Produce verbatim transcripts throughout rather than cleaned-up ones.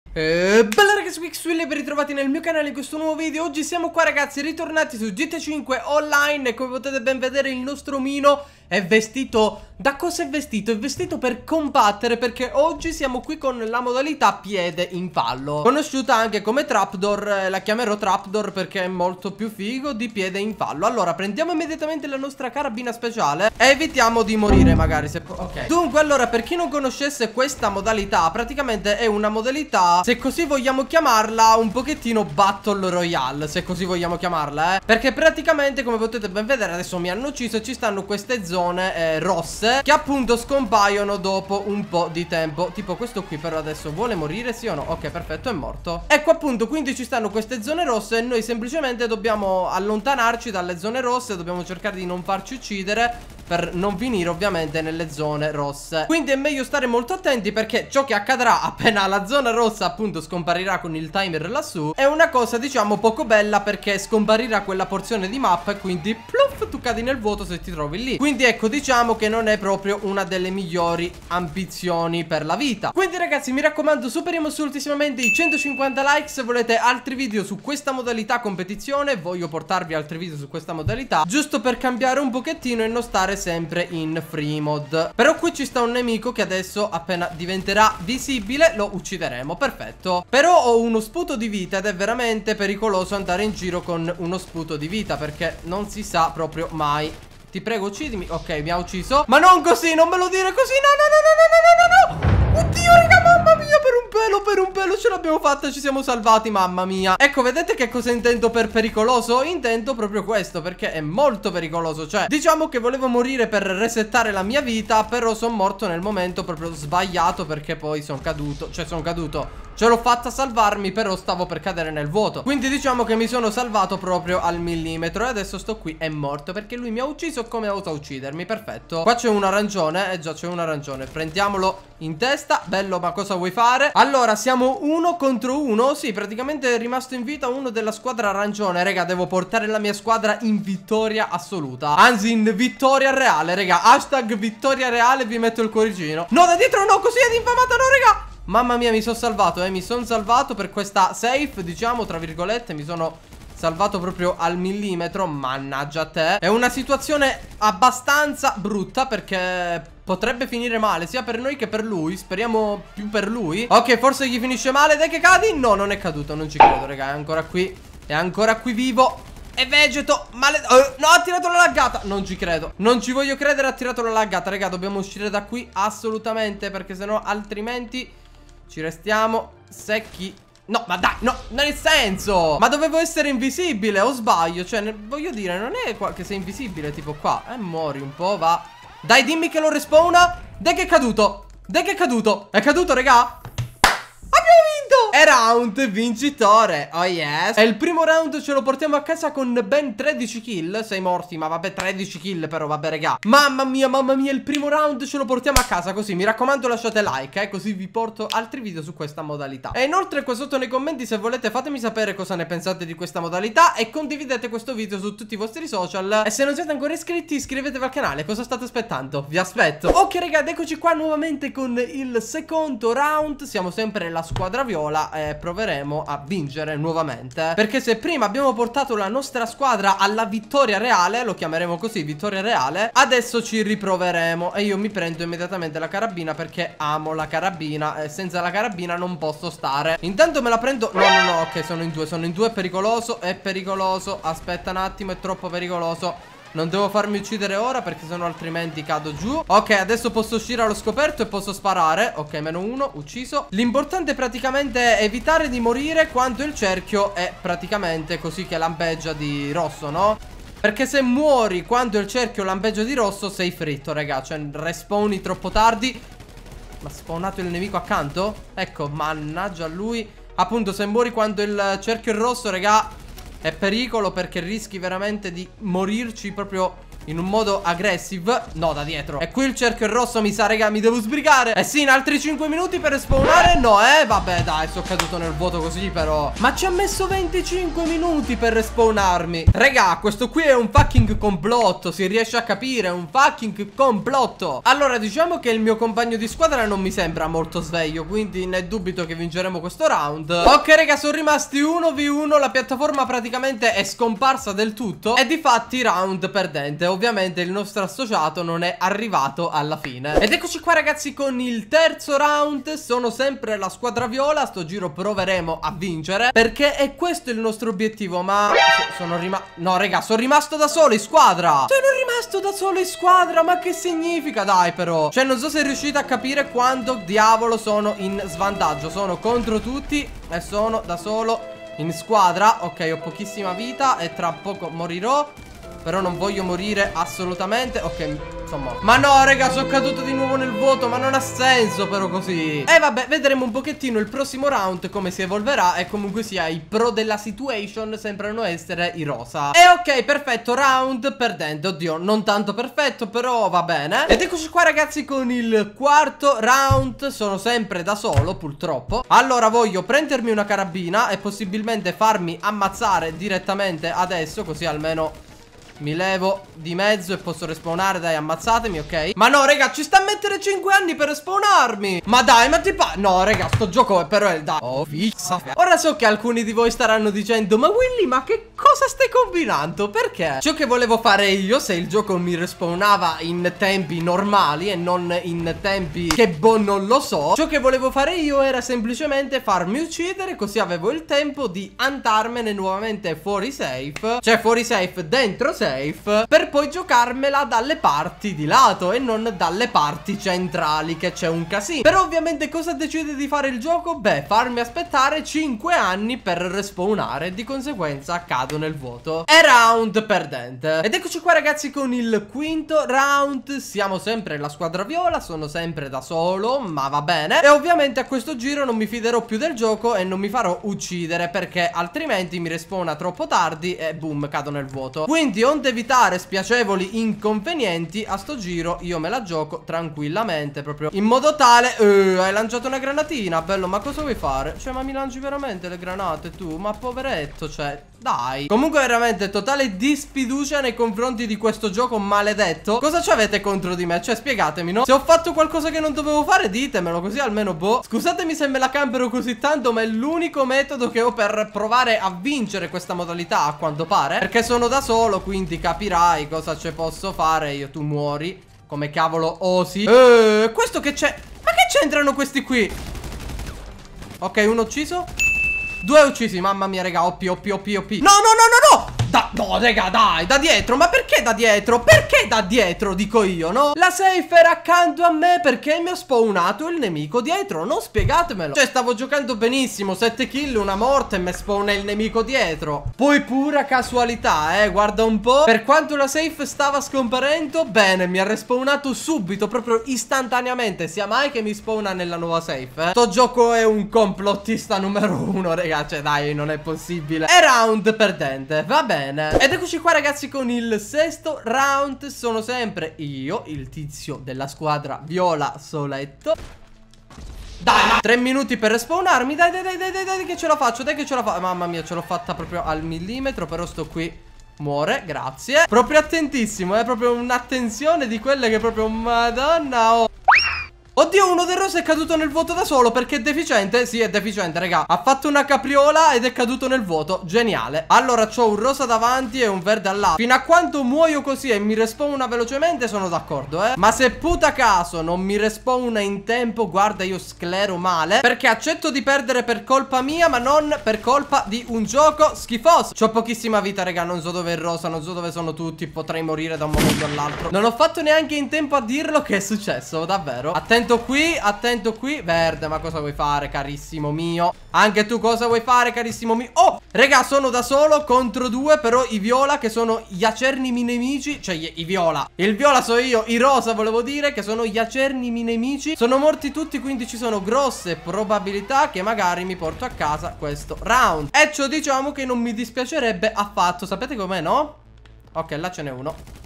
E bella ragazzi, qui Xwilly, ben ritrovati nel mio canale in questo nuovo video. Oggi siamo qua ragazzi, ritornati su G T A cinque Online. E come potete ben vedere il nostro omino è vestito... Da cosa è vestito? È vestito per combattere, perché oggi siamo qui con la modalità piede in fallo, conosciuta anche come Trapdoor. La chiamerò Trapdoor perché è molto più figo di piede in fallo. Allora prendiamo immediatamente la nostra carabina speciale e evitiamo di morire magari se... Ok. Dunque allora, per chi non conoscesse questa modalità, praticamente è una modalità, se così vogliamo chiamarla, un pochettino Battle Royale, se così vogliamo chiamarla, eh perché praticamente, come potete ben vedere, adesso mi hanno ucciso e ci stanno queste zone eh, rosse che appunto scompaiono dopo un po' di tempo. Tipo questo qui però adesso vuole morire, sì o no? Ok, perfetto, è morto. Ecco appunto, quindi ci stanno queste zone rosse e noi semplicemente dobbiamo allontanarci dalle zone rosse. Dobbiamo cercare di non farci uccidere per non finire ovviamente nelle zone rosse. Quindi è meglio stare molto attenti, perché ciò che accadrà appena la zona rossa appunto scomparirà con il timer lassù è una cosa diciamo poco bella, perché scomparirà quella porzione di mappa e quindi pluff, tu cadi nel vuoto se ti trovi lì. Quindi ecco, diciamo che non è proprio una delle migliori ambizioni per la vita. Quindi ragazzi, mi raccomando, superiamo assolutissimamente i centocinquanta like se volete altri video su questa modalità competizione. Voglio portarvi altri video su questa modalità, giusto per cambiare un pochettino e non stare sempre in free mod. Però qui ci sta un nemico che adesso appena diventerà visibile lo uccideremo. Perfetto. Però ho uno sputo di vita ed è veramente pericoloso andare in giro con uno sputo di vita, perché non si sa proprio mai. Ti prego, uccidimi. Ok, mi ha ucciso. Ma non così, non me lo dire così. No, no, no, no, no, no, no, no. Oddio, raga, mamma mia, per un pelo, per un pelo ce l'abbiamo fatta, ci siamo salvati, mamma mia. Ecco, vedete che cosa intendo per pericoloso? Intendo proprio questo, perché è molto pericoloso. Cioè, diciamo che volevo morire per resettare la mia vita, però sono morto nel momento proprio sbagliato, perché poi sono caduto. Cioè, sono caduto. Ce l'ho fatta salvarmi, però stavo per cadere nel vuoto. Quindi diciamo che mi sono salvato proprio al millimetro. E adesso sto qui, è morto, perché lui mi ha ucciso come ha osato uccidermi. Perfetto. Qua c'è un arancione. Eh già, c'è un arancione. Prendiamolo in testa. Bello, ma cosa vuoi fare? Allora, siamo uno contro uno. Sì, praticamente è rimasto in vita uno della squadra arancione. Raga, devo portare la mia squadra in vittoria assoluta. Anzi, in vittoria reale, raga. Hashtag vittoria reale, vi metto il cuoricino. No, da dietro no, così è infamata, no, raga. Mamma mia, mi sono salvato, eh, mi sono salvato per questa safe, diciamo, tra virgolette. Mi sono salvato proprio al millimetro, mannaggia a te. È una situazione abbastanza brutta, perché potrebbe finire male sia per noi che per lui. Speriamo più per lui. Ok, forse gli finisce male, dai che cadi. No, non è caduto, non ci credo, raga, è ancora qui. È ancora qui vivo. E vegeto, male... uh, no, ha tirato la laggata. Non ci credo, non ci voglio credere, ha tirato la laggata. Raga, dobbiamo uscire da qui assolutamente, perché sennò altrimenti ci restiamo secchi. No, ma dai, no, nel senso, ma dovevo essere invisibile, o sbaglio? Cioè, ne, voglio dire, non è qua che sei invisibile, tipo qua. Eh, muori un po', va. Dai, dimmi che lo respawna. Dai che è caduto, dai che è caduto. È caduto, raga. E round vincitore. Oh yes. E il primo round ce lo portiamo a casa con ben tredici kill. Sei morti, ma vabbè, tredici kill però, vabbè regà. Mamma mia, mamma mia, il primo round ce lo portiamo a casa. Così, mi raccomando, lasciate like, eh, così vi porto altri video su questa modalità. E inoltre qua sotto nei commenti, se volete, fatemi sapere cosa ne pensate di questa modalità. E condividete questo video su tutti i vostri social. E se non siete ancora iscritti, iscrivetevi al canale. Cosa state aspettando? Vi aspetto. Ok raga, ed eccoci qua nuovamente con il secondo round. Siamo sempre la squadra viola. E proveremo a vincere nuovamente, perché se prima abbiamo portato la nostra squadra alla vittoria reale, lo chiameremo così, vittoria reale, adesso ci riproveremo. E io mi prendo immediatamente la carabina, perché amo la carabina e senza la carabina non posso stare. Intanto me la prendo. No no no, ok, sono in due, sono in due, è pericoloso, è pericoloso. Aspetta un attimo, è troppo pericoloso. Non devo farmi uccidere ora, perché sennò altrimenti cado giù. Ok, adesso posso uscire allo scoperto e posso sparare. Ok, meno uno, ucciso. L'importante praticamente è evitare di morire quando il cerchio è praticamente così che lampeggia di rosso, no? Perché se muori quando il cerchio lampeggia di rosso sei fritto, raga. Cioè, respawni troppo tardi. Ma ha spawnato il nemico accanto? Ecco, mannaggia a lui. Appunto, se muori quando il cerchio è rosso, raga, è pericolo, perché rischi veramente di morirci proprio in un modo aggressive. No, da dietro. E qui il cerchio è rosso, mi sa, raga, mi devo sbrigare. Eh sì, in altri cinque minuti per respawnare. No, eh, vabbè, dai, sono caduto nel vuoto così, però. Ma ci ha messo venticinque minuti per respawnarmi. Raga, questo qui è un fucking complotto. Si riesce a capire, è un fucking complotto. Allora, diciamo che il mio compagno di squadra non mi sembra molto sveglio, quindi ne dubito che vinceremo questo round. Ok, raga, sono rimasti uno vu uno. La piattaforma praticamente è scomparsa del tutto. E difatti round perdente. Ovviamente il nostro associato non è arrivato alla fine. Ed eccoci qua, ragazzi, con il terzo round. Sono sempre la squadra viola. Sto giro proveremo a vincere, perché è questo il nostro obiettivo. Ma sono rimasto... No, raga, sono rimasto da solo in squadra. Sono rimasto da solo in squadra. Ma che significa? Dai, però. Cioè, non so se riuscite a capire quanto diavolo sono in svantaggio. Sono contro tutti e sono da solo in squadra. Ok, ho pochissima vita e tra poco morirò. Però non voglio morire assolutamente. Ok, insomma. Ma no, raga, sono caduto di nuovo nel vuoto. Ma non ha senso però così. E vabbè, vedremo un pochettino il prossimo round come si evolverà. E comunque sia, i pro della situation sembrano essere i rosa. E ok, perfetto, round perdente. Oddio, non tanto perfetto, però va bene. Ed eccoci qua, ragazzi, con il quarto round. Sono sempre da solo, purtroppo. Allora voglio prendermi una carabina e possibilmente farmi ammazzare direttamente adesso, così almeno mi levo di mezzo e posso respawnare. Dai, ammazzatemi, ok? Ma no, raga, ci sta a mettere cinque anni per respawnarmi. Ma dai, ma ti fa... No, raga, sto gioco però è da... Oh, fissa. Ora so che alcuni di voi staranno dicendo: ma Willy, ma che cosa stai combinando? Perché? Ciò che volevo fare io, se il gioco mi respawnava in tempi normali e non in tempi che boh, non lo so, ciò che volevo fare io era semplicemente farmi uccidere, così avevo il tempo di andarmene nuovamente fuori safe. Cioè fuori safe, dentro safe, per poi giocarmela dalle parti di lato e non dalle parti centrali, che c'è un casino. Però ovviamente cosa decide di fare il gioco? Beh, farmi aspettare cinque anni per respawnare. Di conseguenza cado nel vuoto. E round perdente. Ed eccoci qua, ragazzi, con il quinto round. Siamo sempre la squadra viola. Sono sempre da solo, ma va bene. E ovviamente a questo giro non mi fiderò più del gioco e non mi farò uccidere, perché altrimenti mi respawna troppo tardi e boom, cado nel vuoto. Quindi on evitare spiacevoli inconvenienti, a sto giro io me la gioco tranquillamente, proprio in modo tale... Uh, hai lanciato una granatina, bello, ma cosa vuoi fare? Cioè, ma mi lanci veramente le granate tu? Ma poveretto, cioè... Dai. Comunque veramente totale disfiducia nei confronti di questo gioco maledetto. Cosa ci avete contro di me? Cioè, spiegatemi, no? Se ho fatto qualcosa che non dovevo fare, ditemelo, così almeno boh. Scusatemi se me la campero così tanto, ma è l'unico metodo che ho per provare a vincere questa modalità, a quanto pare, perché sono da solo, quindi capirai cosa ci posso fare io. Tu muori. Come cavolo osi? Eh, questo che c'è? Ma che c'entrano questi qui? Ok, uno ucciso. Due uccisi, mamma mia, raga, O P, O P, O P, O P. No, no, no, no, no. Da, no, raga, dai, da dietro. Ma perché da dietro? Perché da dietro, dico io, no? La safe era accanto a me, perché mi ha spawnato il nemico dietro. Non spiegatemelo. Cioè, stavo giocando benissimo, sette kill, una morte, e mi spawna il nemico dietro. Poi pura casualità, eh, guarda un po'. Per quanto la safe stava scomparendo, bene, mi ha respawnato subito, proprio istantaneamente. Sia mai che mi spawna nella nuova safe, eh. Sto gioco è un complottista numero uno, raga. Cioè, dai, non è possibile. E round perdente, va bene. Ed eccoci qua, ragazzi, con il sesto round. Sono sempre io, il tizio della squadra viola soletto. Dai, ma tre minuti per respawnarmi. Dai, dai, dai, dai, dai, dai, che ce la faccio. Dai che ce la faccio. Mamma mia, ce l'ho fatta proprio al millimetro. Però sto qui. Muore, grazie. Proprio attentissimo, è eh? proprio un'attenzione di quelle che proprio... Madonna, oh. Oddio, uno del rosa è caduto nel vuoto da solo perché è deficiente. Sì, è deficiente, raga. Ha fatto una capriola ed è caduto nel vuoto. Geniale. Allora, c'ho un rosa davanti e un verde al lato. Fino a quanto muoio così e mi respawna velocemente sono d'accordo, eh. Ma se puta caso non mi respawna in tempo, guarda, io sclero male, perché accetto di perdere per colpa mia, ma non per colpa di un gioco schifoso. C'ho pochissima vita, raga. Non so dove è il rosa, non so dove sono tutti. Potrei morire da un momento all'altro. Non ho fatto neanche in tempo a dirlo che è successo, davvero. Attento qui, attento qui. Verde, ma cosa vuoi fare, carissimo mio? Anche tu cosa vuoi fare, carissimo mio? Oh, raga, sono da solo contro due, però i viola, che sono gli acernimi nemici. Cioè, i, i viola. Il viola so io, i rosa volevo dire, che sono gli acernimi nemici. Sono morti tutti, quindi ci sono grosse probabilità che magari mi porto a casa questo round. E ciò diciamo che non mi dispiacerebbe affatto. Sapete com'è, no? Ok, là ce n'è uno.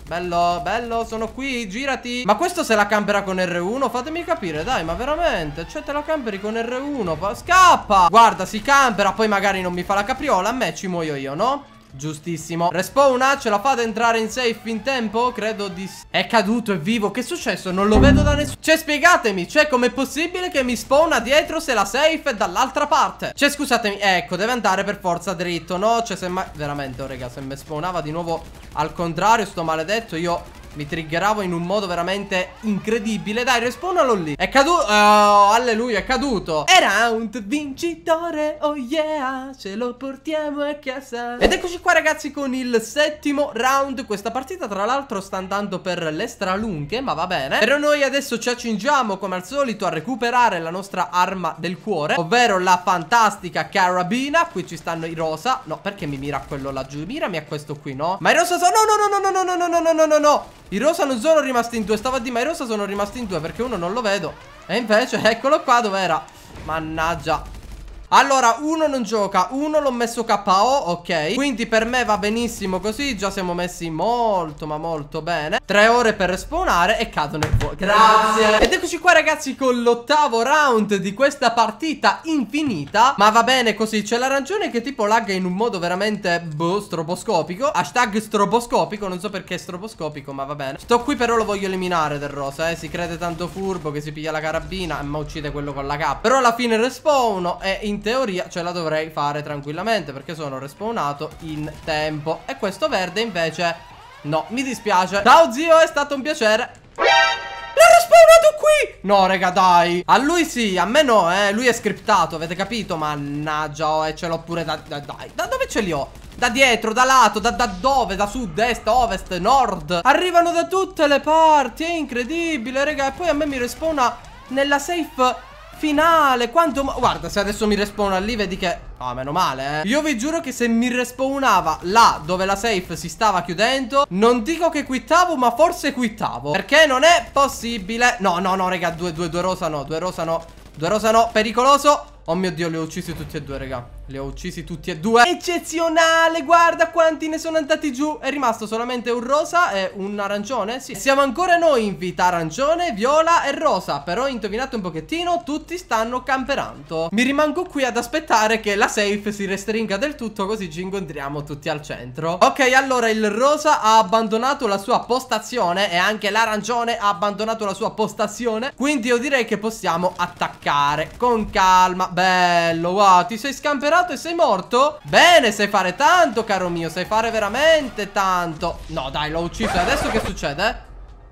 Bello, bello, sono qui, girati. Ma questo se la campera con R uno? Fatemi capire, dai, ma veramente? Cioè te la camperi con R uno? Scappa! Guarda, si campera, poi magari non mi fa la capriola. A me ci muoio io, no? Giustissimo. Respawna, ce la fa ad entrare in safe in tempo? Credo di sì. È caduto, è vivo. Che è successo? Non lo vedo da nessuno. Cioè, spiegatemi. Cioè, com'è possibile che mi spawna dietro se la safe è dall'altra parte? Cioè, scusatemi. Ecco, deve andare per forza dritto, no? Cioè, se mai... Veramente, oh, raga, se mi spawnava di nuovo al contrario, sto maledetto, io... mi triggeravo in un modo veramente incredibile. Dai, respawnalo lì. È caduto. Oh, alleluia, è caduto. E round vincitore. Oh yeah, ce lo portiamo a casa. Ed eccoci qua ragazzi con il settimo round. Questa partita tra l'altro sta andando per le stralunghe, ma va bene. Però noi adesso ci accingiamo come al solito a recuperare la nostra arma del cuore, ovvero la fantastica carabina. Qui ci stanno i rosa. No, perché mi mira a quello laggiù? Mirami a questo qui, no? Ma i rosa sono... No, no, no, no, no, no, no, no, no, no, no. I rosa non sono rimasti in due. Stavo a dire, ma i rosa sono rimasti in due perché uno non lo vedo. E invece, eccolo qua, dov'era? Mannaggia. Allora, uno non gioca, uno l'ho messo K O, ok. Quindi per me va benissimo così. Già siamo messi molto, ma molto bene. Tre ore per respawnare e cadono in fuoco. Grazie. Ed eccoci qua ragazzi con l'ottavo round di questa partita infinita. Ma va bene così. C'è la ragione che tipo lagga in un modo veramente, boh, stroposcopico. Hashtag stroposcopico. Non so perché è stroposcopico, ma va bene. Sto qui però lo voglio eliminare del rosa, eh. Si crede tanto furbo che si piglia la carabina e ma uccide quello con la K. Però alla fine respawno e in teoria ce la dovrei fare tranquillamente perché sono respawnato in tempo. E questo verde invece no, mi dispiace. Ciao zio, è stato un piacere. L'ho respawnato qui. No raga, dai. A lui sì, a me no, eh. Lui è scriptato, avete capito? Mannaggia, oh, e ce l'ho pure da, da, dai. Da dove ce li ho? Da dietro, da lato, da, da dove? Da sud, est, ovest, nord. Arrivano da tutte le parti. È incredibile, raga. E poi a me mi respawna nella safe finale. Quanto... Guarda, se adesso mi respawna lì, vedi che... Ah, meno male, eh. Io vi giuro che se mi respawnava là dove la safe si stava chiudendo, non dico che quittavo, ma forse quittavo. Perché non è possibile. No, no, no, raga, due, due, due rosa no. Due rosa no. Due rosa no, pericoloso. Oh mio Dio, li ho uccisi tutti e due, raga. Li ho uccisi tutti e due. Eccezionale, guarda quanti ne sono andati giù. È rimasto solamente un rosa e un arancione. Sì, siamo ancora noi in vita. Arancione, viola e rosa. Però indovinate un pochettino, tutti stanno camperando. Mi rimango qui ad aspettare che la safe si restringa del tutto, così ci incontriamo tutti al centro. Ok, allora il rosa ha abbandonato la sua postazione e anche l'arancione ha abbandonato la sua postazione. Quindi io direi che possiamo attaccare con calma. Bello, wow, ti sei scamperato e sei morto? Bene, sai fare tanto, caro mio. Sai fare veramente tanto. No, dai, l'ho ucciso. E adesso che succede?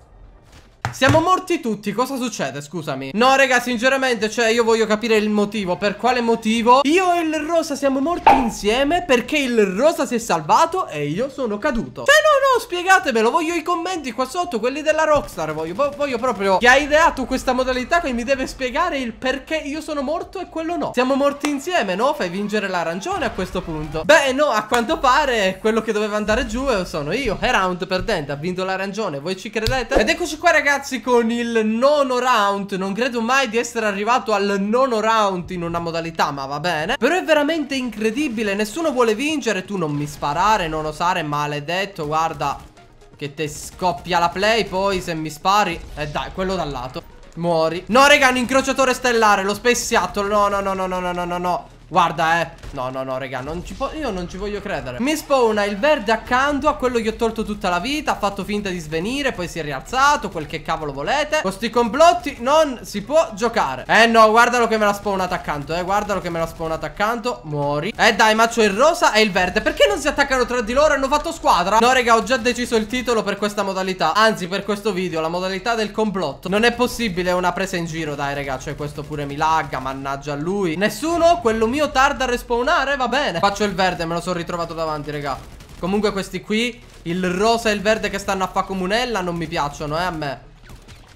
Siamo morti tutti, cosa succede? Scusami. No, raga, sinceramente, cioè, io voglio capire il motivo. Per quale motivo? Io e il rosa siamo morti insieme perché il rosa si è salvato e io sono caduto. Cioè, no, no, spiegatemelo. Voglio i commenti qua sotto, quelli della Rockstar. Voglio, voglio proprio chi ha ideato questa modalità che mi deve spiegare il perché io sono morto e quello no. Siamo morti insieme, no? Fai vincere l'arancione a questo punto. Beh, no, a quanto pare quello che doveva andare giù sono io. E round perdente, ha vinto l'arancione. Voi ci credete? Ed eccoci qua, ragazzi, con il nono round. Non credo mai di essere arrivato al nono round in una modalità, ma va bene. Però è veramente incredibile. Nessuno vuole vincere. Tu non mi sparare, non osare, maledetto. Guarda che te scoppia la play. Poi se mi spari, eh dai, quello dal lato, muori. No raga, un incrociatore stellare, lo Space Seattle. No, no, no, no, no, no, no, no. Guarda, eh. No, no, no, raga, non ci io non ci voglio credere. Mi spawna il verde accanto a quello che ho tolto tutta la vita. Ha fatto finta di svenire, poi si è rialzato. Quel che cavolo volete. Con sti complotti non si può giocare. Eh no, guardalo che me l'ha spawnata accanto, eh. Guardalo che me l'ha spawnata accanto. Muori. Eh dai, ma c'ho il rosa e il verde. Perché non si attaccano tra di loro? Hanno fatto squadra? No, raga, ho già deciso il titolo per questa modalità. Anzi, per questo video, la modalità del complotto. Non è possibile una presa in giro, dai, raga. Cioè, questo pure mi lagga, mannaggia a lui. Nessuno? Quello mio tarda a respawnare, va bene. Faccio il verde, me lo sono ritrovato davanti, raga. Comunque questi qui, il rosa e il verde che stanno a fa comunella, non mi piacciono, eh, a me.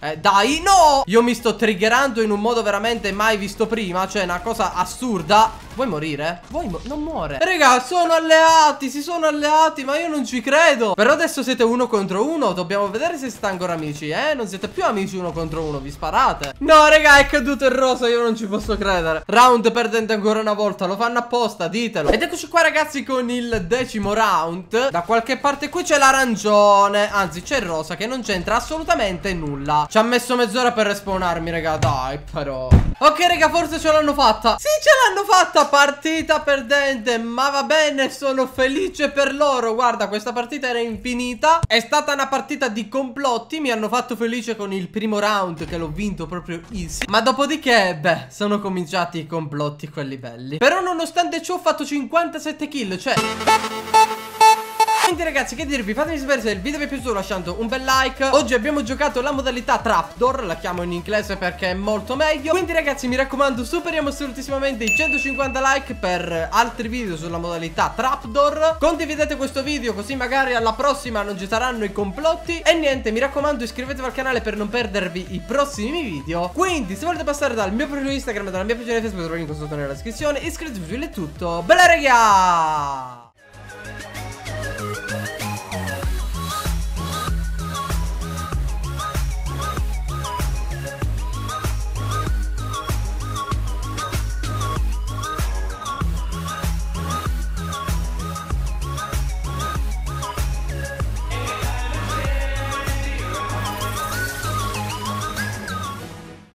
Eh dai, no! Io mi sto triggerando in un modo veramente mai visto prima. Cioè una cosa assurda. Vuoi morire? Vuoi mo non muore. Raga, sono alleati, si sono alleati, ma io non ci credo. Però adesso siete uno contro uno. Dobbiamo vedere se siete ancora amici, eh. Non siete più amici uno contro uno, vi sparate. No, raga, è caduto il rosa, io non ci posso credere. Round perdente ancora una volta, lo fanno apposta, ditelo. Ed eccoci qua, ragazzi, con il decimo round. Da qualche parte qui c'è l'arancione. Anzi, c'è il rosa che non c'entra assolutamente nulla. Ci ha messo mezz'ora per respawnarmi, raga, dai, però. Ok, raga, forse ce l'hanno fatta. Sì, ce l'hanno fatta. Partita perdente, ma va bene, sono felice per loro. Guarda, questa partita era infinita. È stata una partita di complotti. Mi hanno fatto felice con il primo round, che l'ho vinto proprio easy. Ma dopodiché, beh, sono cominciati i complotti, quelli belli. Però nonostante ciò ho fatto cinquantasette kill, cioè... Quindi ragazzi, che dirvi, fatemi sapere se il video vi è piaciuto lasciando un bel like. Oggi abbiamo giocato la modalità Trapdoor, la chiamo in inglese perché è molto meglio. Quindi ragazzi, mi raccomando, superiamo assolutissimamente i centocinquanta like per altri video sulla modalità Trapdoor. Condividete questo video così magari alla prossima non ci saranno i complotti. E niente, mi raccomando, iscrivetevi al canale per non perdervi i prossimi video. Quindi se volete passare dal mio profilo Instagram e dalla mia pagina Facebook, trovate il link sotto nella descrizione. Iscrivetevi, è tutto. Bella raga!